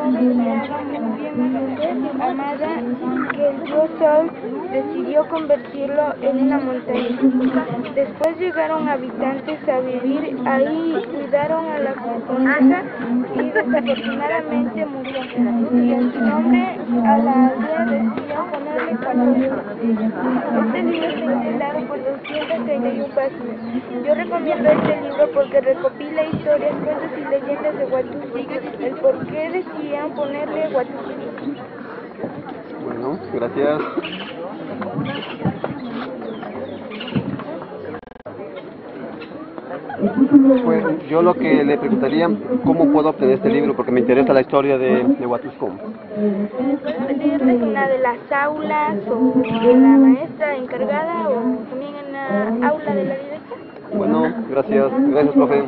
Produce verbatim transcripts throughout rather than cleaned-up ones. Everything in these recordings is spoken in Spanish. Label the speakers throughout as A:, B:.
A: Amada, que el dios Sol decidió convertirlo en una montaña. Después llegaron habitantes a vivir ahí, cuidaron a la condesa y desafortunadamente murió. Y en su nombre a la aldea decidió ponerle Cuatuzco. Este libro está integrado por doscientas treinta y una páginas. Yo recomiendo este libro porque recopila historias, cuentos y leyendas de Huatusco, el por qué decidieron ponerle Huatusco.
B: Bueno, gracias. Pues yo lo que le preguntaría, ¿cómo puedo obtener este libro? Porque me interesa la historia de, de Huatusco.
A: Puedes pedirle en una de las aulas o a la maestra encargada o también en la aula de la dirección.
B: Bueno, gracias. Gracias, profe.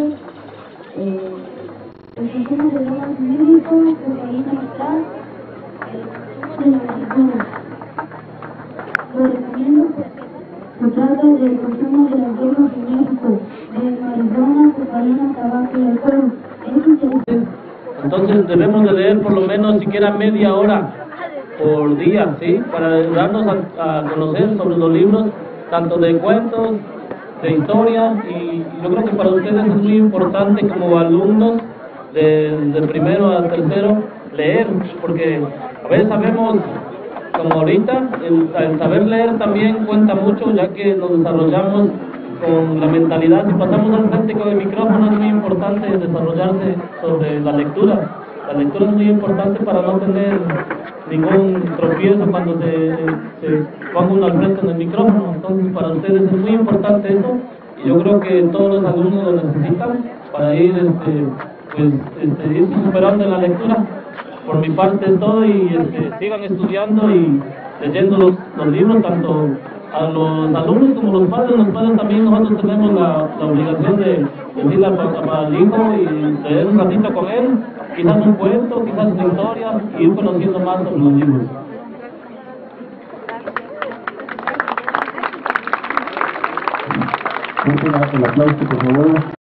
C: Se trata del consumo de las drogas en México, de marihuana, cocaína, tabaco y alcohol. Es interesante.
D: Entonces debemos de leer por lo menos siquiera media hora por día, ¿sí? Para darnos a, a conocer sobre los libros, tanto de cuentos, de historia, y yo creo que para ustedes es muy importante como alumnos de, de primero a tercero leer, porque a veces sabemos, como ahorita, el, el saber leer también cuenta mucho, ya que nos desarrollamos con la mentalidad. Si pasamos al frente con el micrófono, es muy importante desarrollarse sobre la lectura. La lectura es muy importante para no tener ningún tropiezo cuando se, se ponga uno al frente en el micrófono. Entonces, para ustedes es muy importante eso, y yo creo que todos los alumnos lo necesitan para ir, este, pues, este, ir superando en la lectura. Por mi parte es todo, y este, sigan estudiando y leyendo los, los libros, tanto a los alumnos como los padres. Los padres también, nosotros tenemos la, la obligación de decirle al hijo y leer un ratito con él, quizás un cuento, quizás una historia, y ir conociendo más sobre los libros.
C: El aplauso, por favor.